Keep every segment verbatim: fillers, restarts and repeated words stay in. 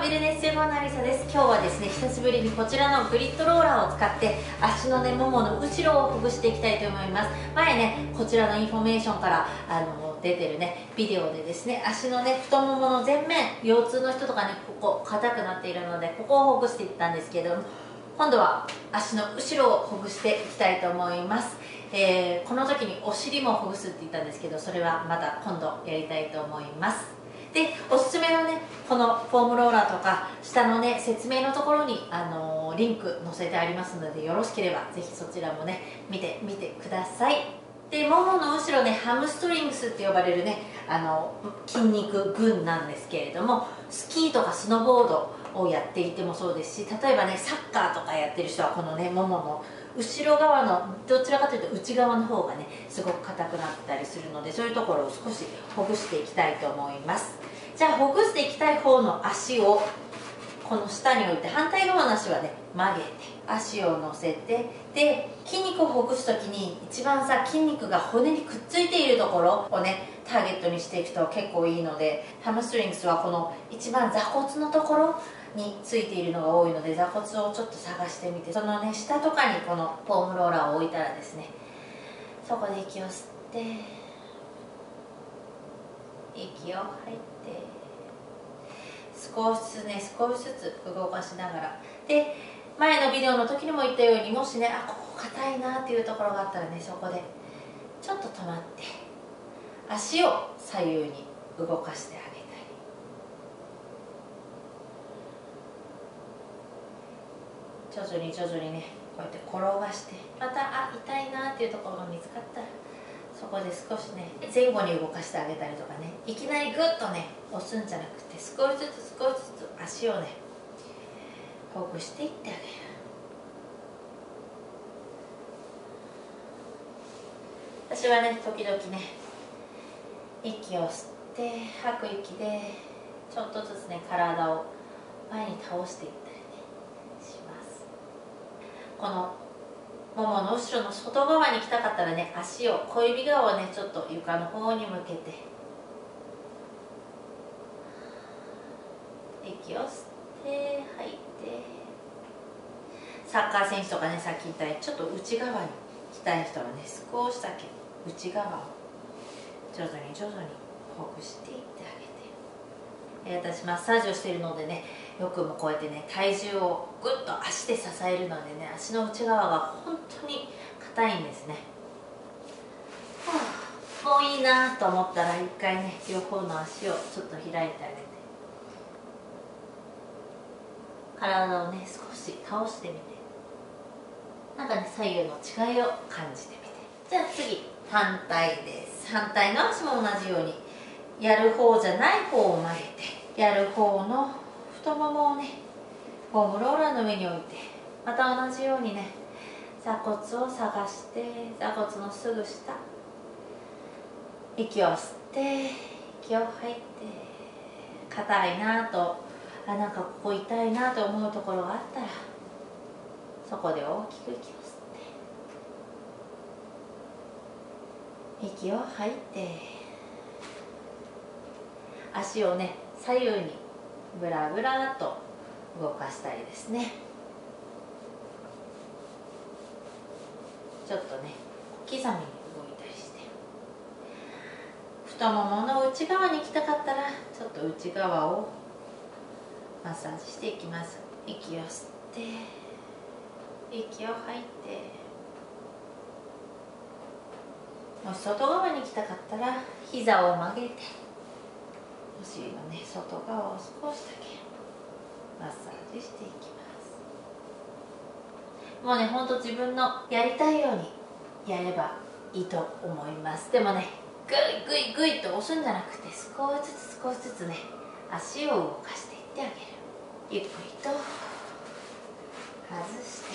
ウェルネスジムのりさです。今日はですね、久しぶりにこちらのグリッドローラーを使って足のね、ももの後ろをほぐしていきたいと思います。前ね、こちらのインフォメーションからあの出てるね、ビデオでですね、足のね、太ももの前面、腰痛の人とかね、ここ硬くなっているので、ここをほぐしていったんですけども、今度は足の後ろをほぐしていきたいと思います。えー、この時にお尻もほぐすって言ったんですけど、それはまた今度やりたいと思います。で、おすすめのね、このフォームローラーとか下のね、説明のところに、あのー、リンク載せてありますので、よろしければぜひそちらもね、見てみてください。で、ももの後ろね、ハムストリングスって呼ばれるね、あの筋肉群なんですけれども、スキーとかスノーボードをやっていてもそうですし、例えばね、サッカーとかやってる人はこのね、ももの後ろ側のどちらかというと内側の方がね、すごく硬くなったりするので、そういうところを少しほぐしていきたいと思います。じゃあ、ほぐしていきたい方の足をこの下に置いて、反対側の足はね、曲げて足を乗せて、で筋肉をほぐす時に一番さ、筋肉が骨にくっついているところをね、ターゲットにしていくと結構いいので、ハムストリングスはこの一番座骨のところについているのが多いので、座骨をちょっと探してみて、そのね、下とかにこのフォームローラーを置いたらですね、そこで息を吸って息を吐いて、少しずつね、少しずつ動かしながら、で前のビデオの時にも言ったように、もしね、あ、ここ硬いなっていうところがあったらね、そこでちょっと止まって足を左右に動かしてあげたり、徐々に徐々にね、こうやって転がして、またあ、痛いなっていうところが見つかったら、そこで少しね、前後に動かしてあげたりとかね、いきなりグッとね、押すんじゃなくて、少しずつ少しずつ足をね、ほぐしていってあげる。私はね、時々ね、息を吸って吐く息でちょっとずつね、体を前に倒していったりね、します。このももの後ろの外側に来たかったらね、足を、小指側をね、ちょっと床の方に向けて息を吸って吐いて、サッカー選手とかね、さっき言ったようにちょっと内側に来たい人はね、少しだけ内側を徐々に徐々にほぐしていってあげて、えー、私マッサージをしているのでね、よくもこうやってね、体重をぐっと足で支えるのでね、足の内側が本当に硬いんですね。はあ、もういいなと思ったら、一回ね、両方の足をちょっと開いてあげて、体をね、少し倒してみて、なんかね、左右の違いを感じてみて。じゃあ次、反対です。反対の足も同じように、やる方じゃない方を曲げて、やる方の太ももをね、フォームローラーの上に置いて、また同じようにね、座骨を探して、座骨のすぐ下、息を吸って息を吐いて、硬いなと、あ、なんかここ痛いなと思うところがあったら、そこで大きく息を吸って息を吐いて、足をね、左右にブラブラと動かしたりですね。ちょっとね、小刻みに動いたりして、太ももの内側に来たかったら、ちょっと内側をマッサージしていきます。息を吸って息を吐いて、もし外側に来たかったら膝を曲げて、お尻のね、外側を少しだけマッサージしていきます。もうね、ほんと自分のやりたいようにやればいいと思います。でもね、グイグイグイと押すんじゃなくて、少しずつ少しずつね、足を動かしていってあげる。ゆっくりと外して、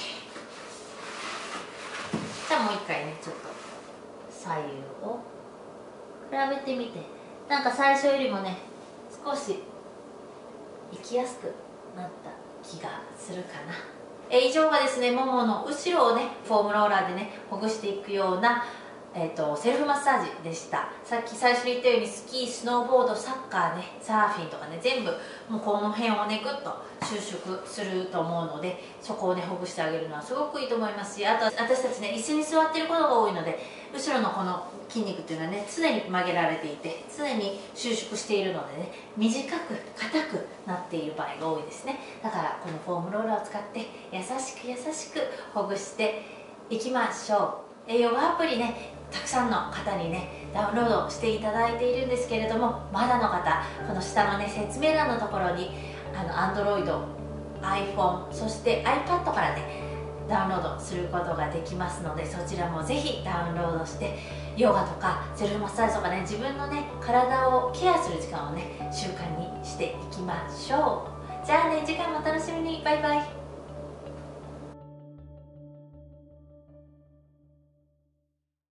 じゃあもう一回ね、ちょっと左右を比べてみて、なんか最初よりもね、少し生きやすくなった気がするかな。え以上がですね、ももの後ろをね、フォームローラーでね、ほぐしていくようなえー、とセルフマッサージでした。さっき最初に言ったようにスキー、スノーボード、サッカーね、サーフィンとかね、全部もうこの辺をねグッと収縮すると思うので、そこをねほぐしてあげるのはすごくいいと思いますし、あと私たちね椅子に座ってることが多いので、後ろのこの筋肉っていうのはね常に曲げられていて、常に収縮しているのでね、短く硬くなっている場合が多いですね。だからこのフォームローラーを使って優しく優しくほぐしていきましょう。ヨガアプリねたくさんの方にねダウンロードしていただいているんですけれども、まだの方、この下のね説明欄のところにあの Android、iPhone、そして iPad からねダウンロードすることができますので、そちらもぜひダウンロードしてヨガとかセルフマッサージとかね、自分のね体をケアする時間をね習慣にしていきましょう。じゃあね、次回もお楽しみに。バイバイ。